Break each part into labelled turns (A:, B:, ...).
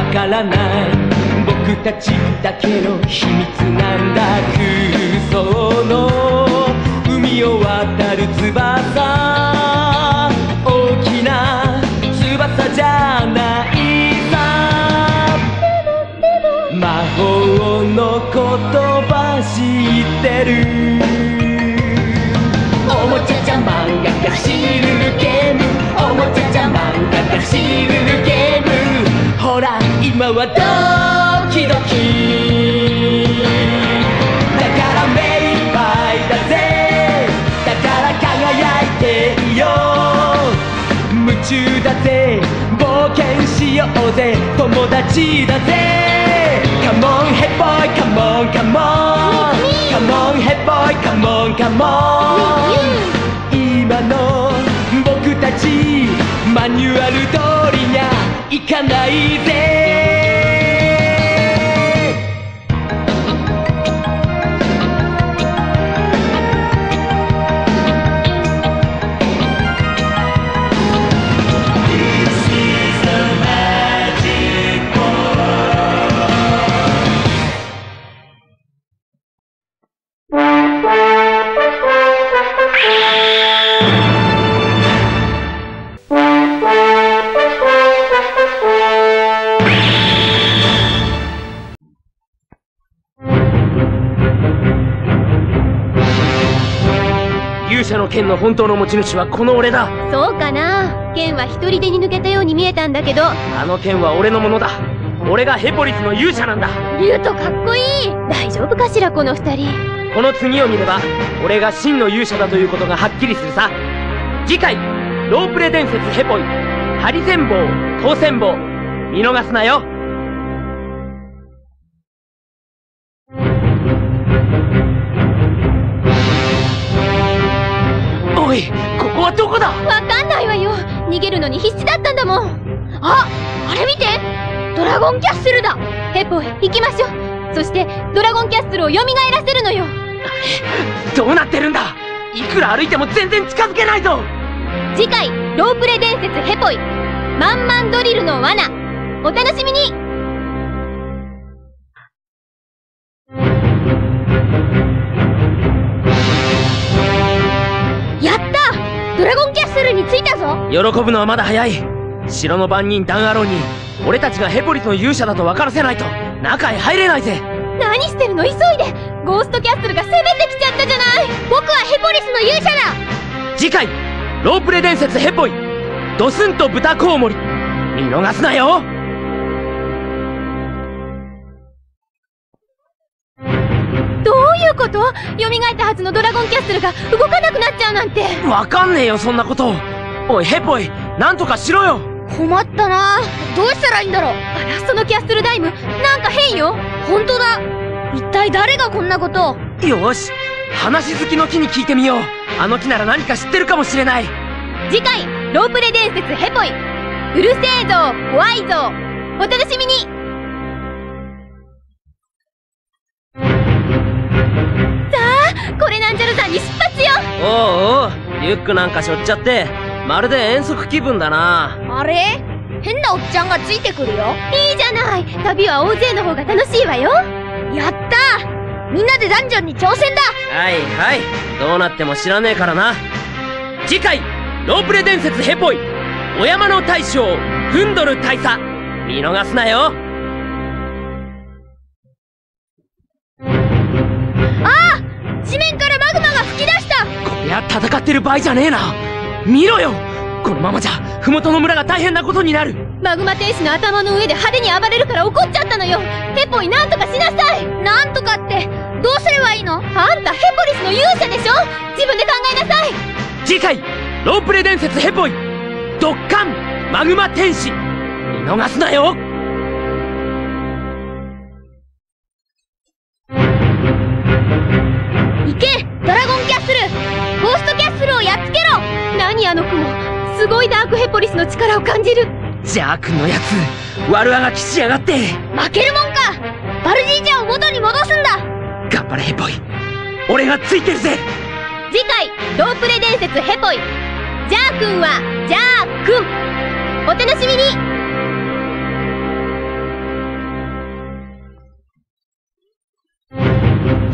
A: からない。僕たちだけの秘密なんだ。空想の海を渡る翼、大きな翼じゃないさ。魔法の言葉知ってる。おもちゃじゃ漫画が走るゲーム、おもちゃじゃ漫画が走るゲーム。ほら今はドキドキだから目いっぱいだぜ。だから輝いていよう。夢中だぜ、冒険しようぜ、友達だぜ。Come on hey boy come on come on Come on hey boy come on come on。 今の僕たちマニュアル通りにはいかないぜ。
B: 勇者の剣の本当の持ち主はこの俺だ。
C: そうかな。剣は一人でに抜けたように見えたんだけど。
B: あの剣は俺のものだ。俺がヘポリスの勇者なんだ。
C: リュウトかっこいい。大丈夫かしらこの二人。
B: この次を見れば俺が真の勇者だということがはっきりするさ。次回ロープレ伝説ヘポイハリセンボウ当選棒、見逃すなよ。おい、ここはどこだ。
C: わかんないわよ。逃げるのに必死だったんだもん。あれ見て、ドラゴンキャッスルだ。ヘポイ行きましょう。そしてドラゴンキャッスルを蘇らせるのよ。
B: どうなってるんだ。いくら歩いても全然近づけないぞ。
C: 次回ロープレ伝説ヘポイマンマンドリルの罠、お楽しみに。やった、ドラゴンキャッスルに着いたぞ。
B: 喜ぶのはまだ早い。城の番人ダンアローに俺たちがヘポリスの勇者だと分からせないと中へ入れないぜ。
C: 何してるの、急いで。ゴーストキャッスルが攻めてきちゃったじゃない。僕はヘポリスの勇者だ。
B: 次回ロープレ伝説ヘポイドスンと豚コウモリ、見逃すなよ。
C: どういうこと？蘇ったはずのドラゴンキャッスルが動かなくなっちゃうなんて。
B: わかんねえよそんなこと。おいヘポイ、なんとかしろよ。
C: 困ったな。どうしたらいいんだろう。あら、そのキャッスルダイムなんか変よ。本当だ。一体誰がこんなことを。
B: よし、話好きの木に聞いてみよう。あの木なら何か知ってるかもしれない。
C: 次回ロープレ伝説ヘポイうるせえぞ怖いぞ、お楽しみに。さあ、これなんじゃるさんに出発よ。
B: おうおう、リュックなんか背負っちゃってまるで遠足気分だな。
C: あれ、変なおっちゃんがついてくるよ。いいじゃない、旅は大勢の方が楽しいわよ。やったー、みんなでダンジョンに挑戦だ。
B: はいはい、どうなっても知らねえからな。次回ロープレ伝説ヘポイお山の大将フンドル大佐、見逃すなよ。
C: ああ、地面からマグマが噴き出した。
B: こりゃ戦ってる場合じゃねえな。見ろよ、このままじゃ麓の村が大変なことになる。
C: マグマ天使の頭の上で派手に暴れるから怒っちゃったのよ。ヘポイなんとかしなさい。なんとかってどうすればいいの。あんたヘポリスの勇者でしょ。自分で考えなさい。
B: 次回ロープレ伝説ヘポイドッカンマグマ天使、見逃すなよ。
C: 行けドラゴンキャッスル、ゴーストキャッスルをやっつけろ。何あの雲、すごいダークヘポリスの力を感じる。
B: ジャー君のやつ悪あがきしやがって。
C: 負けるもんか。バルジージャを元に戻すんだ。
B: 頑張れヘポイ、俺がついてるぜ。
C: 次回ロープレ伝説ヘポイジャー君はジャー君、お楽しみに。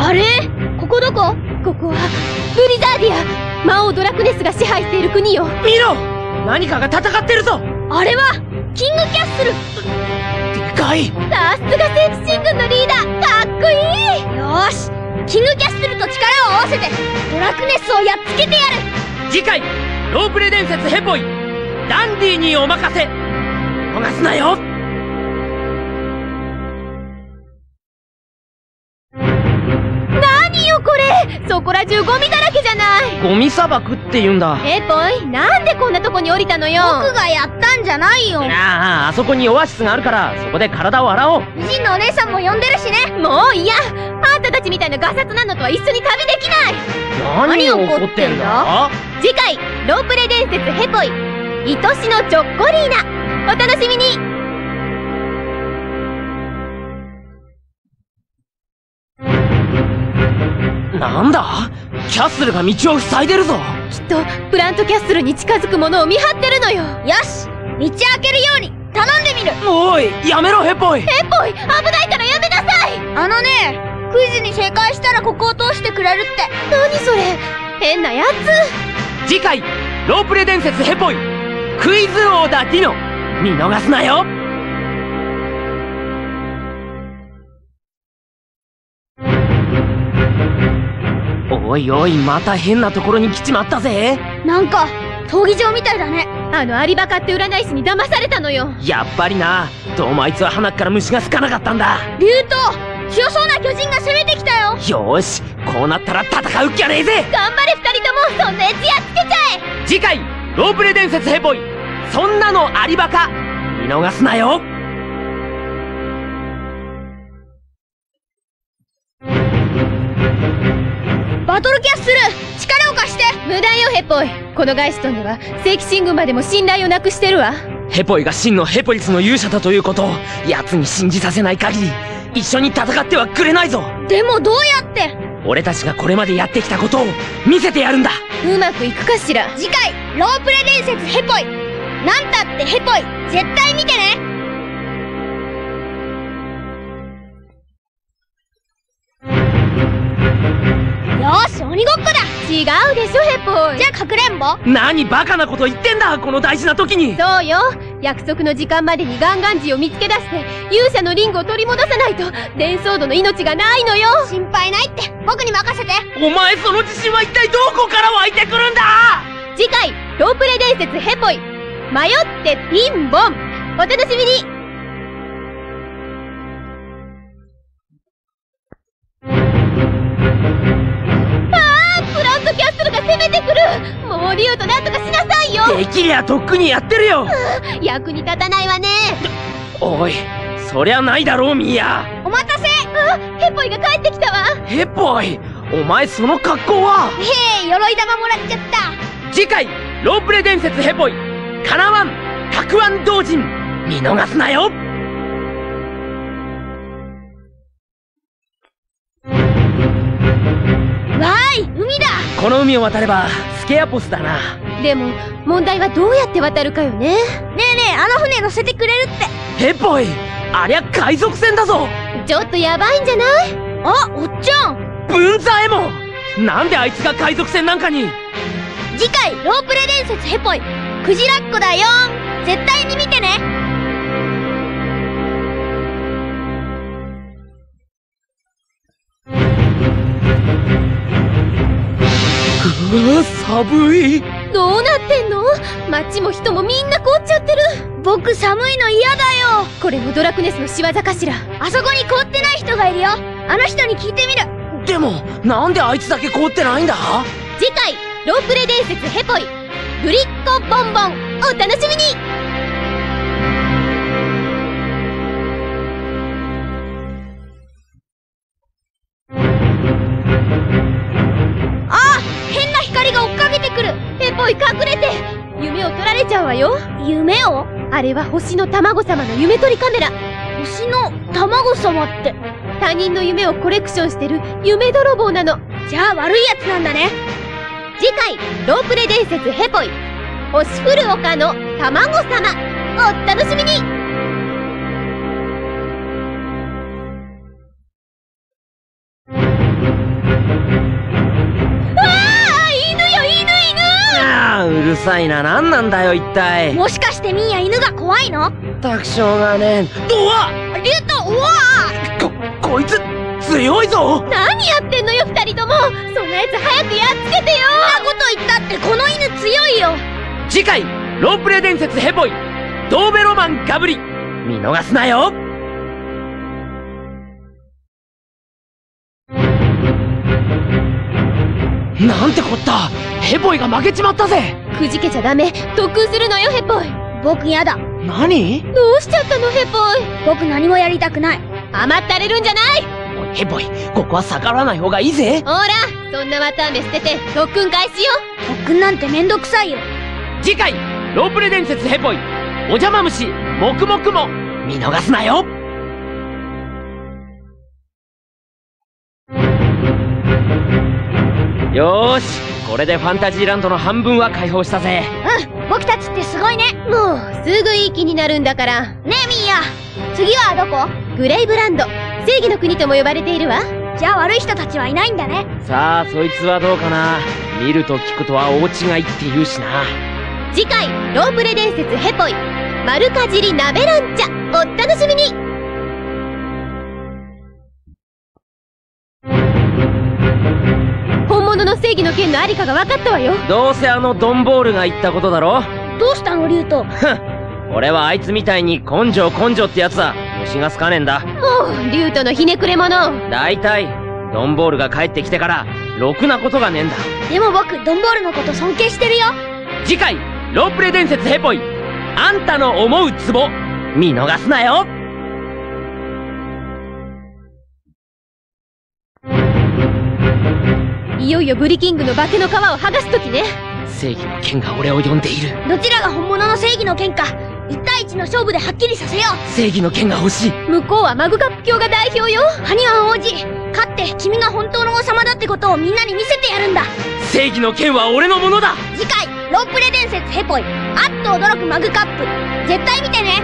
C: あれ？ここどこ？ここはブリザーディア、魔王ドラクネスが支配している国よ。
B: 見ろ、何かが戦ってるぞ。
C: あれはキングキャッスル。
B: でかい。
C: さすが聖騎士軍のリーダー、かっこいい。よーし、キングキャッスルと力を合わせてドラクネスをやっつけてやる。
B: 次回ロープレ伝説ヘポイ、ダンディにお任せ。逃すなよ。
C: 何よこれ、そこら中ゴミだらけじゃない。
B: ゴミ砂漠って言うんだ。
C: ヘポイ、なんでこんなとこに降りたのよ。僕がやったんじゃないよ。
B: あそこにオアシスがあるからそこで体を洗おう。
C: 美人のお姉さんも呼んでるしね。もう嫌。あんたたちみたいなガサツなのとは一緒に旅できない。
B: 何を怒ってんだ。
C: 次回ロープレ伝説ヘポイ、愛しのチョッコリーナ、お楽しみに。
B: なんだ、キャッスルが道を塞いでるぞ。
C: きっとプラントキャッスルに近づくものを見張ってるのよ。よし、道開けるように頼んでみる。
B: おい、やめろヘポイ。
C: ヘポイ、危ないからやめなさい。あのね、クイズに正解したらここを通してくれるって。何それ、変なやつ。
B: 次回ロープレ伝説ヘポイ、クイズ王だディノ、見逃すなよ。おいおい、また変なところに来ちまったぜ。
C: なんか闘技場みたいだね。あのアリバカって占い師に騙されたのよ。
B: やっぱりな。どうもあいつは鼻から虫がつかなかったんだ。
C: 竜刀、強そうな巨人が攻めてきたよ。
B: よーし、こうなったら戦うっきゃねえぜ。
C: 頑張れ二人とも、そんなやつやっつけちゃえ。
B: 次回ロープレ伝説ヘポイ、そんなのアリバカ、見逃すなよ。
C: バトルキャッスル、力を貸して。無駄よヘポイ、このガイストンでは聖騎士軍までも信頼をなくしてるわ。
B: ヘポイが真のヘポリスの勇者だということを奴に信じさせない限り一緒に戦ってはくれないぞ。
C: でもどうやって？
B: 俺たちがこれまでやってきたことを見せてやるんだ。
C: うまくいくかしら。次回ロープレ伝説ヘポイ、なんたってヘポイ、絶対見てね。よーし、鬼ごっこだ。違うでしょヘポイ。じゃあかくれんぼ。
B: 何バカなこと言ってんだ、この大事な時に。
C: そうよ、約束の時間までにガンガンジーを見つけ出して勇者のリングを取り戻さないとデンソードの命がないのよ。心配ないって、僕に任せて。
B: お前その自信は一体どこから湧いてくるんだ。
C: 次回ロープレ伝説ヘポイ、迷ってピンボン、お楽しみに。プラントキャッスルが攻めてくる。もうリュウとなんとかしなさいよ。
B: できりゃとっくにやってるよ。
C: 役に立たないわね。
B: おい、そりゃないだろうミヤ。
C: お待たせ。ヘポイが帰ってきたわ。
B: ヘポイ、お前その格好は。
C: へえ、鎧玉もらっちゃった。
B: 次回ロープレ伝説ヘポイ、かなわんたくあん同人、見逃すなよ。
C: わーい、海だ。
B: この海を渡ればスケアポスだな。
C: でも問題はどうやって渡るかよね。ねえねえ、あの船乗せてくれるって。
B: ヘポイ、ありゃ海賊船だぞ。
C: ちょっとヤバいんじゃない？あ、おっちゃん。
B: ブンザエモン、なんであいつが海賊船なんかに。
C: 次回ロープレ伝説ヘポイ、クジラっ子だよーん、絶対に見てね。
B: 寒い。
C: どうなってんの？街も人もみんな凍っちゃってる。僕寒いの嫌だよ。これもドラクネスの仕業かしら。あそこに凍ってない人がいるよ。あの人に聞いてみる。
B: でもなんであいつだけ凍ってないんだ。
C: 次回ロープレ伝説ヘポイ、ぶりっ子ボンボン、お楽しみに。ヘポイ隠れて。夢を取られちゃうわよ。夢を？あれは星の卵様の夢取りカメラ。星の卵様って他人の夢をコレクションしてる夢泥棒なの。じゃあ悪いやつなんだね。次回ロープレ伝説ヘポイ、星降る丘の卵様、お楽しみに。 犬よ、犬！
B: ああ、うるさいな。何なんだよ一体。
D: もしかしてミーヤ犬が怖いの？
B: たくしょうがねえ。うわっ、
D: リュウト、うわ
B: こいつ強いぞ。
C: 何やってんのよ、二人とも。そんなやつ早くやっつけてよ。
D: そんなこと言ったってこの犬強いよ。
B: 次回ロープレ伝説ヘポイドーベロマンガブリ、見逃すなよ。なんてこった、ヘポイが負けちまったぜ。
C: くじけちゃダメ。特訓するのよ、ヘポイ。
D: 僕やだ。
B: 何？
C: どうしちゃったの、ヘポイ。
D: 僕何もやりたくない。
C: 甘ったれるんじゃない。
B: おいヘポイ、ここは逆らわない方がいいぜ。
C: ほら、そんな綿あめ捨てて特訓開始よ。
D: 特訓なんてめんどくさいよ。
B: 次回ロープレ伝説ヘポイお邪魔虫もくもくも、見逃すなよ。よーし、これでファンタジーランドの半分は解放したぜ。
D: うん、僕たちってすごいね。
C: もうすぐいい気になるんだから。
D: ねえミーヤ、次はどこ？
C: グレイブランド、正義の国とも呼ばれているわ。
D: じゃあ悪い人たちはいないんだね。
B: さあそいつはどうかな。見ると聞くとは大違いって言うしな。
C: 次回ロープレ伝説ヘポイ丸かじり鍋ランチャ、お楽しみに。本物の正義の剣のありかが分かったわよ。
B: どうせあのドンボールが言ったことだろ。
D: どうしたのリュウト？
B: 俺はあいつみたいに根性ってやつは虫が好かねえんだ。
C: もうリュウトのひねくれ者。
B: だいたいドンボールが帰ってきてからろくなことがねえんだ。
D: でも僕ドンボールのこと尊敬してるよ。
B: 次回ロープレ伝説ヘポイあんたの思うツボ、見逃すなよ。
C: いよいよブリキングの化けの皮を剥がす時ね。
B: 正義の剣が俺を呼んでいる。
D: どちらが本物の正義の剣か1対1の勝負ではっきりさせよう。
B: 正義の剣が欲しい。
C: 向こうはマグカップ教が代表よ。
D: ハニワン王子、勝って君が本当の王様だってことをみんなに見せてやるんだ。
B: 正義の剣は俺のものだ。
D: 次回ロープレ伝説ヘポイあっと驚くマグカップ、絶対見てね。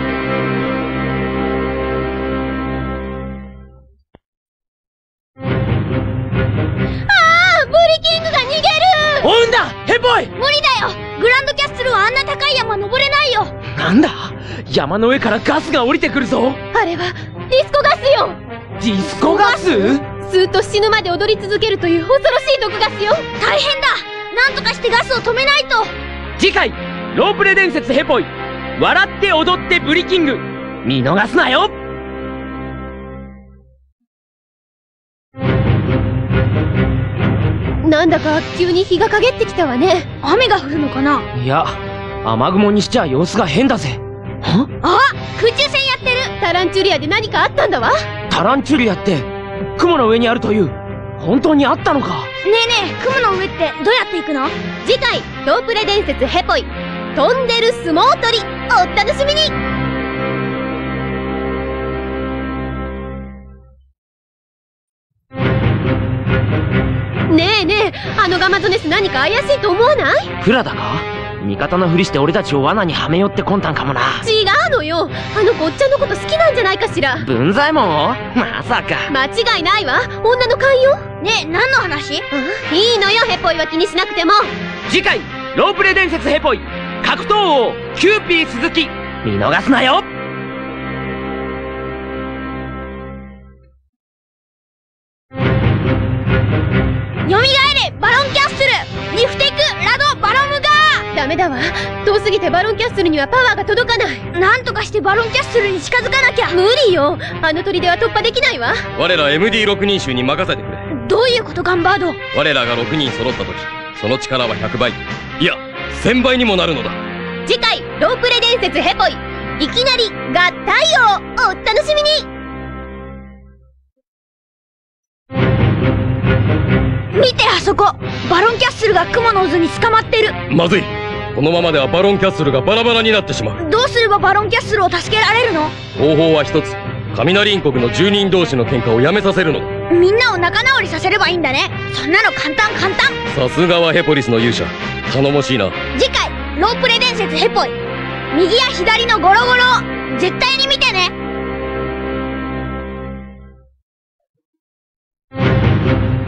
C: ブリキングが逃げる。
B: 追うんだヘポイ。
D: 無理だよ、グランドキャッスルはあんな高い山登れないよ。
B: なんだ、山の上からガスが降りてくるぞ。
C: あれはディスコガスよ。
B: ディスコガス？
C: ずっと死ぬまで踊り続けるという恐ろしい毒ガスよ。
D: 大変だ、なんとかしてガスを止めないと。
B: 次回ロープレ伝説ヘポイ笑って踊ってブリキング、見逃すなよ。
C: なんだか急に日が陰ってきたわね。
D: 雨が降るのかな？
B: いや、雨雲にしちゃ様子が変だぜ。
D: あ、空中戦やってる。
C: タランチュリアで何かあったんだわ。
B: タランチュリアって雲の上にあるという。本当にあったのか？
D: ねえねえ、雲の上ってどうやって行くの？
C: 次回ロープレ伝説ヘポイ飛んでる相撲取り、お楽しみに。ねえねえ、あのガマゾネス何か怪しいと思わない？
B: クラダか？味方のふりして俺たちを罠にはめよって魂胆かもな。
C: 違うのよ、あの子おっちゃんのこと好きなんじゃないかしら。
B: 文左衛門を？まさか。
C: 間違いないわ、女の勘よ。
D: ねえ、何の話？
C: いいのよ、ヘポイは気にしなくても。
B: 次回ロープレ伝説ヘポイ格闘王キューピー鈴木、見逃すなよ。
D: よみがえれバロンキャッスル、リフテクラドバロムガ
C: ダメだわ、遠すぎてバロンキャッスルにはパワーが届かない。
D: ー。なんとかしてバロンキャッスルに近づかなきゃ。
C: 無理よ、あの砦は突破できないわ。
E: 我ら MD6 人衆に任せてくれ。
D: どういうことガンバード？
E: 我らが6人揃った時、その力は100倍、いや1000倍にもなるのだ。
C: 次回ロープレ伝説ヘポイいきなり合体王、お楽しみに。
D: 見てあそこ、バロンキャッスルが雲の渦に捕まってる。
E: まずい、このままではバロンキャッスルがバラバラになってしまう。
D: どうすればバロンキャッスルを助けられるの？
E: 方法は一つ、雷陰国の住人同士の喧嘩をやめさせるのだ。
D: みんなを仲直りさせればいいんだね。そんなの簡単。
E: さすがはヘポリスの勇者、頼もしいな。
D: 次回ロープレ伝説ヘポイ右や左のゴロゴロ、絶対に見てね。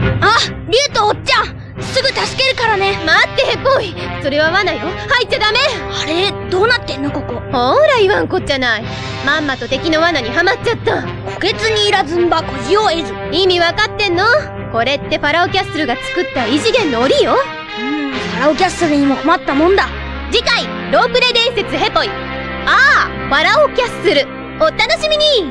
D: あ、竜とおっちゃん、すぐ助けるからね。
C: 待ってヘポイ、それは罠よ。入っちゃダメ。
D: あれ、どうなってんのここ。
C: ほら言わんこっちゃない。まんまと敵の罠にはまっちゃった。
D: 虎穴にいらずんば孤児を得ず。
C: 意味わかってんの？これってファラオキャッスルが作った異次元の檻よ。
D: ファラオキャッスルにも困ったもんだ。
C: 次回ロープレ伝説ヘポイ、ああファラオキャッスル、お楽しみに。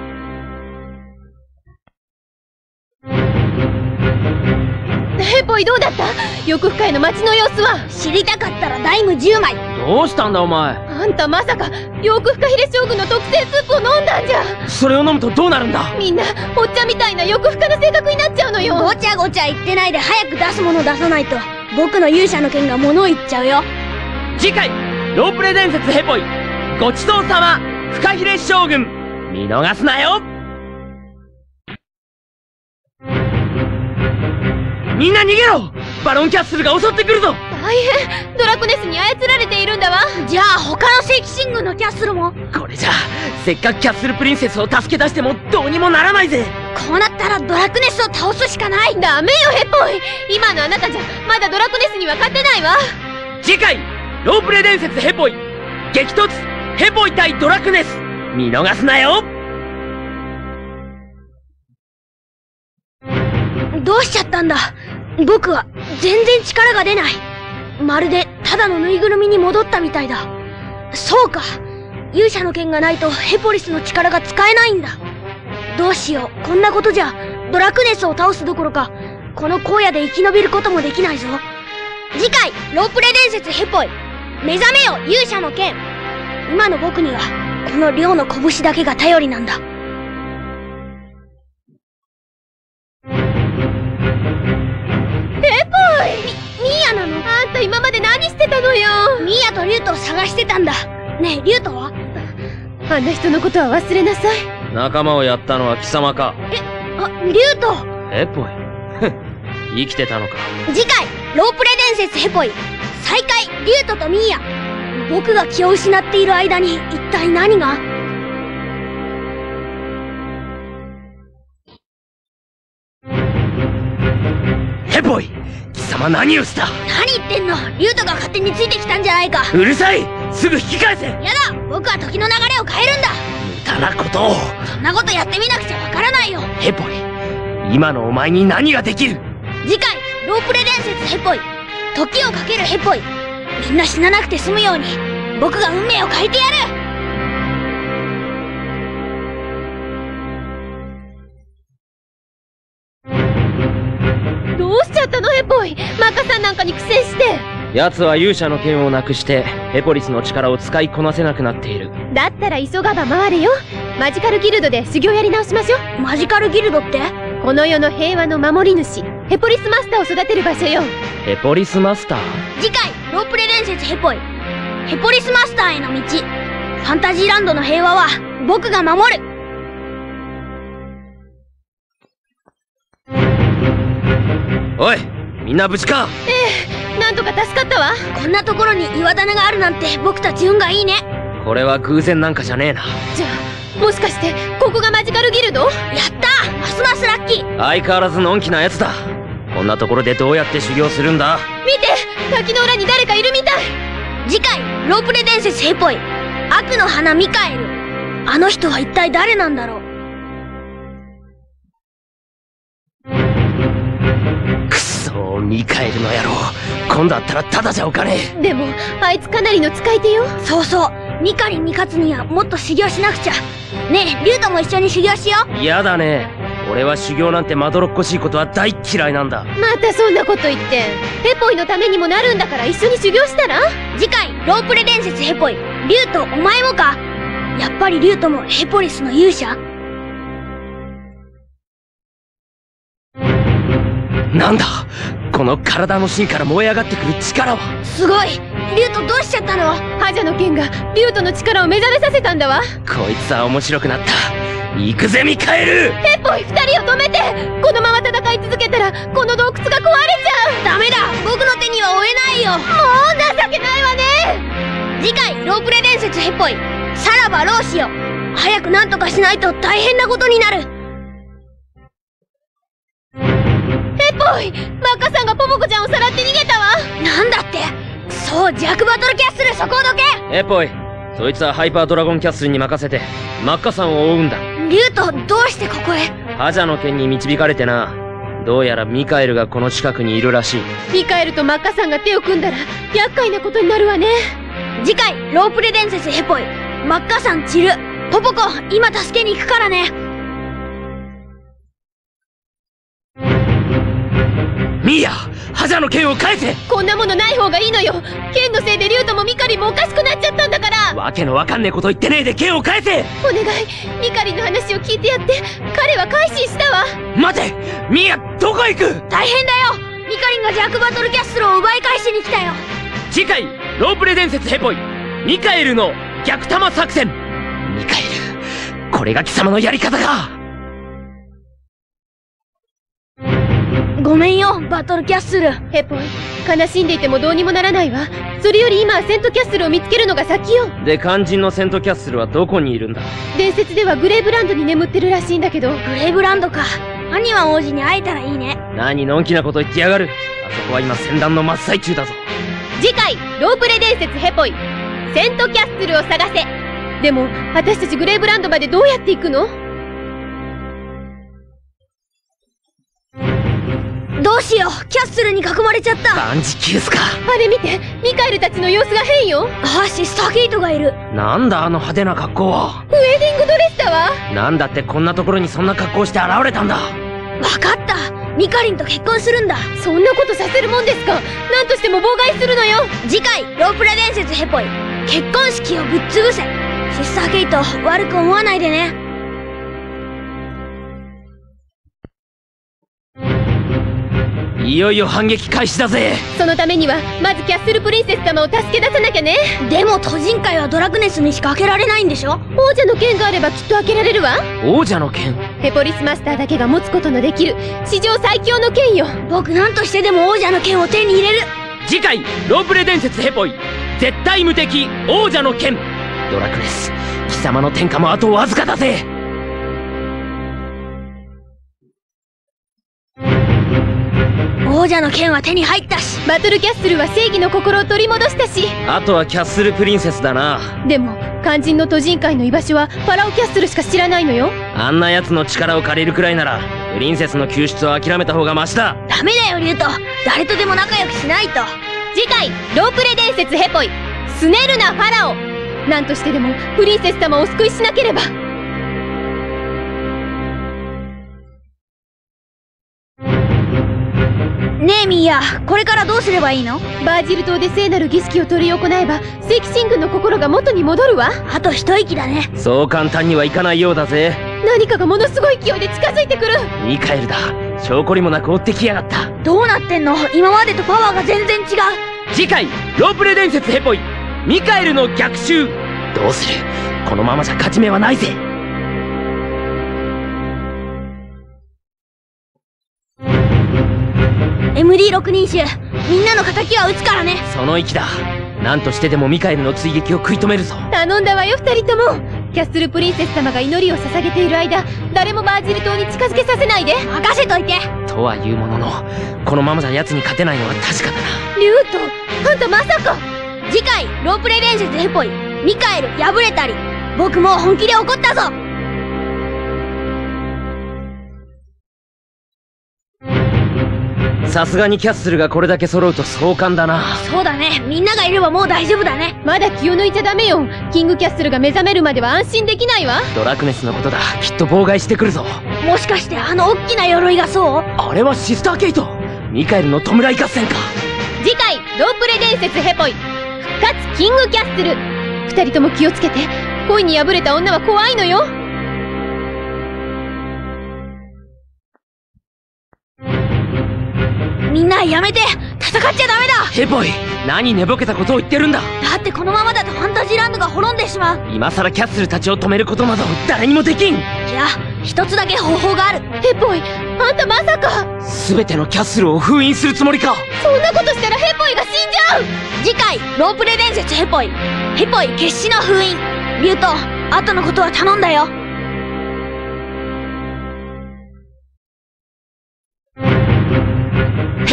C: ヘポイどうだった？翼深への街の様子は。
D: 知りたかったらダイム10枚。
B: どうしたんだお前。
C: あんたまさか翼深秀将軍の特製スープを飲んだんじゃ。
B: それを飲むとどうなるんだ。
C: みんなおっちゃんみたいな翼深な性格になっちゃうのよ。
D: ごちゃごちゃ言ってないで早く出すもの出さないと僕の勇者の剣が物を言っちゃうよ。
B: 次回ロープレ伝説ヘポイ、ごちそうさまフカヒレ将軍、見逃すなよ。みんな逃げろ。バロンキャッスルが襲ってくるぞ。
C: 大変、ドラクネスに操られているんだわ。
D: じゃあ他の聖騎士軍のキャッスルも。
B: これじゃせっかくキャッスルプリンセスを助け出してもどうにもならないぜ。
D: こうなったらドラクネスを倒すしかない。
C: ダメよヘポイ、今のあなたじゃまだドラクネスには勝てないわ。
B: 次回ロープレ伝説ヘポイ、激突ヘポイ対ドラクネス、見逃すなよ。
D: どうしちゃったんだ。僕は全然力が出ない。まるでただのぬいぐるみに戻ったみたいだ。そうか、勇者の剣がないとヘポリスの力が使えないんだ。どうしよう、こんなことじゃドラクネスを倒すどころかこの荒野で生き延びることもできないぞ。次回ロープレ伝説ヘポイ、目覚めよ勇者の剣。今の僕にはこの両の拳だけが頼りなんだ。ミーヤなの？
C: あんた今まで何してたのよ。
D: ミーヤとリュウトを探してたんだ。ねえ、リュウトは？
C: あんな人のことは忘れなさい。
B: 仲間をやったのは貴様か。
D: あ、リュウト。
B: ヘポイ生きてたのか。
D: 次回ロープレ伝説ヘポイ、再会リュウトとミーヤ。僕が気を失っている間に一体何が？
B: ヘポイ、貴様何をした？
D: 何言ってんの？リュウトが勝手についてきたんじゃないか。
B: うるさい、すぐ引き返せ。
D: やだ、僕は時の流れを変えるんだ。
B: 無駄なことを。
D: そんなことやってみなくちゃわからないよ。
B: ヘポイ、今のお前に何ができる？
D: 次回ロープレ伝説ヘポイ、時をかけるヘポイ。みんな死ななくて済むように僕が運命を変えてやる。
C: どうしちゃったのヘポイ、マカさんなんかに苦戦して。
B: 奴は勇者の剣をなくしてヘポリスの力を使いこなせなくなっている。
C: だったら急がば回れよ。マジカルギルドで修行やり直しましょう。
D: マジカルギルドって？
C: この世の平和の守り主、ヘポリスマスターを育てる場所よ。
B: ヘポリスマスター？
D: 次回ロープレ伝説ヘポイ、ヘポリスマスターへの道。ファンタジーランドの平和は僕が守る。
B: おい、みんな無事か？
C: ええ、なんとか助かったわ。
D: こんなところに岩棚があるなんて僕たち運がいいね。
B: これは偶然なんかじゃねえな。
C: じゃあもしかしてここがマジカルギルド？
D: やったー、ますますラッキー。
B: 相変わらずのんきなやつだ。こんなところでどうやって修行するんだ？
C: 見て、滝の裏に誰かいるみたい。
D: 次回ロープレ伝説ヘポイ、悪の花ミカエル。あの人は一体誰なんだろう。
B: くそー、ミカエルの野郎、今度会ったらただじゃおかねえ。
C: でもあいつかなりの使い手よ。
D: そうそう、ミカリンに勝つにはもっと修行しなくちゃ。ねえ、リュウトも一緒に修行しよう。
B: やだね。俺は修行なんてまどろっこしいことは大嫌いなんだ。
C: またそんなこと言って。ヘポイのためにもなるんだから一緒に修行したら？
D: 次回ロープレ伝説ヘポイ、リュウトお前もか。やっぱりリュウトもヘポリスの勇者？
B: なんだこの体の芯から燃え上がってくる力は。
D: すごい、リュウトどうしちゃったの？
C: 覇者の剣がリュウトの力を目覚めさせたんだわ。
B: こいつは面白くなった。行くぜミカエル。
C: ヘポイ、二人を止めて。このまま戦い続けたらこの洞窟が壊れちゃう。
D: ダメだ、僕の手には負えないよ。
C: もう情けないわね。
D: 次回ロープレ伝説ヘポイ、さらば老子よ。早く何とかしないと大変なことになる。
C: ヘポイ、マッカさんがポポコちゃんをさらって逃げたわ。
D: なんだって。そう、ジャックバトルキャッスル、そこをどけ。
B: ヘポイ、そいつはハイパードラゴンキャッスルに任せてマッカさんを追うんだ。
D: リュウト、どうしてここへ。
B: 覇者の剣に導かれてな。どうやらミカエルがこの近くにいるらしい。
C: ミカエルとマッカさんが手を組んだら厄介なことになるわね。
D: 次回、ロープレ伝説ヘポイ、マッカさん散る。ポポコ、今助けに行くからね。
B: ミーヤ、覇者の剣を返せ。
C: こんなものない方がいいのよ。剣のせいでリュウトもミカリンもおかしくなっちゃったんだから。
B: わけのわかんねえこと言ってねえで剣を返せ。
C: お願い、ミカリンの話を聞いてやって。彼は改心したわ。
B: 待て、ミーヤ、どこ行く。
D: 大変だよ。ミカリンがジャックバトルキャッスルを奪い返しに来たよ。
B: 次回ロープレ伝説ヘポイ、ミカエルの逆玉作戦。ミカエル、これが貴様のやり方か。
D: ごめんよ、バトルキャッスル。
C: ヘポイ、悲しんでいてもどうにもならないわ。それより今はセントキャッスルを見つけるのが先よ。
B: で、肝心のセントキャッスルはどこにいるんだ。
C: 伝説ではグレーブランドに眠ってるらしいんだけど。
D: グレーブランドか。アニワン王子に会えたらいいね。
B: 何のんきなこと言ってやがる。あそこは今戦乱の真っ最中だぞ。
C: 次回ロープレ伝説ヘポイ、セントキャッスルを探せ。でも私たちグレーブランドまでどうやって行くの？
D: どうしよう、キャッスルに囲まれちゃった。
B: 万事休すか。
C: あれ見て、ミカエルたちの様子が変よ。
D: あ、シスターケイトがいる。
B: なんだあの派手な格好は。
C: ウェディングドレスだわ。
B: なんだってこんなところにそんな格好して現れたんだ。
D: わかった、ミカリンと結婚するんだ。
C: そんなことさせるもんですか。何としても妨害するのよ。
D: 次回ロープレ伝説ヘポイ、結婚式をぶっ潰せ。シスターケイト、悪く思わないでね。
B: いよいよ反撃開始だぜ。
C: そのためにはまずキャッスルプリンセス様を助け出さなきゃね。
D: でも都人会はドラグネスにしか開けられないんでしょ。
C: 王者の剣があればきっと開けられるわ。
B: 王者の剣。
C: ヘポリスマスターだけが持つことのできる史上最強の剣よ。
D: 僕何としてでも王者の剣を手に入れる。
B: 次回ロープレ伝説ヘポイ、絶対無敵王者の剣。ドラクネス、貴様の天下もあとわずかだぜ。
D: 王者の剣は手に入ったし、
C: バトルキャッスルは正義の心を取り戻したし、
B: あとはキャッスルプリンセスだな。
C: でも肝心の都人会の居場所はファラオキャッスルしか知らないのよ。
B: あんな奴の力を借りるくらいならプリンセスの救出を諦めた方がマシだ。
D: ダメだよリュウト、誰とでも仲良くしないと。
C: 次回ロープレ伝説ヘポイ、スネルナ・ファラオ。何としてでもプリンセス様をお救いしなければ。
D: ねえミーヤ、これからどうすればいいの？
C: バージル島で聖なる儀式を執り行えば聖騎士軍の心が元に戻るわ。
D: あと一息だね。
B: そう簡単にはいかないようだぜ。
C: 何かがものすごい勢いで近づいてくる。
B: ミカエルだ。証拠りもなく追ってきやがった。
D: どうなってんの？今までとパワーが全然違う。
B: 次回ロープレ伝説ヘポイ、ミカエルの逆襲。どうする？このままじゃ勝ち目はないぜ。
D: MD6 人衆、みんなの敵は撃つからね。
B: その息だ。何としてでもミカエルの追撃を食い止めるぞ。
C: 頼んだわよ二人とも。キャッスルプリンセス様が祈りを捧げている間、誰もバージル島に近づけさせないで。
D: 任せといて。
B: とは言うものの、このままじゃ奴に勝てないのは確かだな。
C: リュウト、あんたまさか。
D: 次回ロープレ伝説ヘポイ、ミカエル敗れたり。僕もう本気で怒ったぞ。
B: さすがにキャッスルがこれだけ揃うと壮観だな。
D: そうだね、みんながいればもう大丈夫だね。
C: まだ気を抜いちゃダメよ。キングキャッスルが目覚めるまでは安心できないわ。
B: ドラクネスのことだ。きっと妨害してくるぞ。
D: もしかしてあの大きな鎧がそう？
B: あれはシスターケイト。ミカエルの弔い合戦か。
C: 次回ロープレ伝説ヘポイ、復活キングキャッスル。二人とも気をつけて。恋に敗れた女は怖いのよ。
D: みんなやめて、戦っちゃダメだ。
B: ヘポイ、何寝ぼけたことを言ってるんだ。
D: だってこのままだとファンタジーランドが滅んでしまう。
B: 今さらキャッスルたちを止めることなど誰にもできん。
D: いや、一つだけ方法がある。
C: ヘポイ、あんたまさか。
B: 全てのキャッスルを封印するつもりか。
C: そんなことしたらヘポイが死んじゃう。
D: 次回ロープレ伝説ヘポイ、ヘポイ決死の封印。リュウト、後のことは頼んだよ。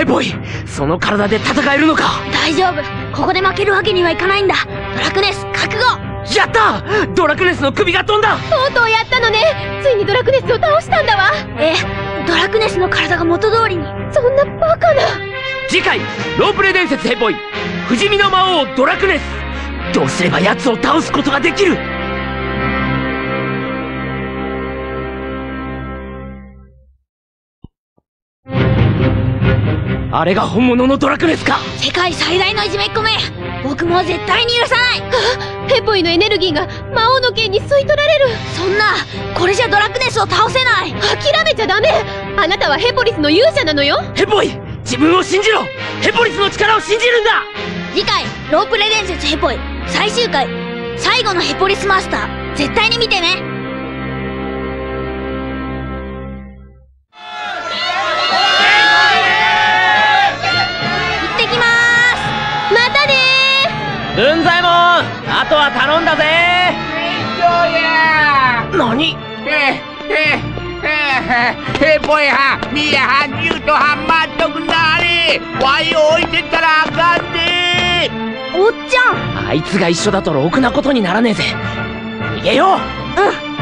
B: ポイ、その体で戦えるのか？
D: 大丈夫。ここで負けるわけにはいかないんだ。ドラクネス、覚悟！
B: やった！ドラクネスの首が飛んだ！
C: とうとうやったのね。ついにドラクネスを倒したんだわ。
D: ドラクネスの体が元通りに。
C: そんなバカな。
B: 次回ロープレ伝説ヘポイ、不死身の魔王ドラクネス。どうすれば奴を倒すことができる？あれが本物のドラクネスか？
D: 世界最大のいじめっ子め、僕も絶対に許さない。
C: ヘポイのエネルギーが魔王の剣に吸い取られる。
D: そんな、これじゃドラクネスを倒せない。
C: 諦めちゃダメ。あなたはヘポリスの勇者なのよ。
B: ヘポイ、自分を信じろ。ヘポリスの力を信じるんだ。
D: 次回ロープレ伝説ヘポイ最終回、最後のヘポリスマスター、絶対に見てね。
B: 文左衛門、あとは頼んだぜ。何？
F: ヘポイはミヤはニュートはまっとくなれ。ワイを置いてったらあかんで。
D: おっちゃん、
B: あいつが一緒だとろくなことにならねえぜ。逃げよう。
D: うん。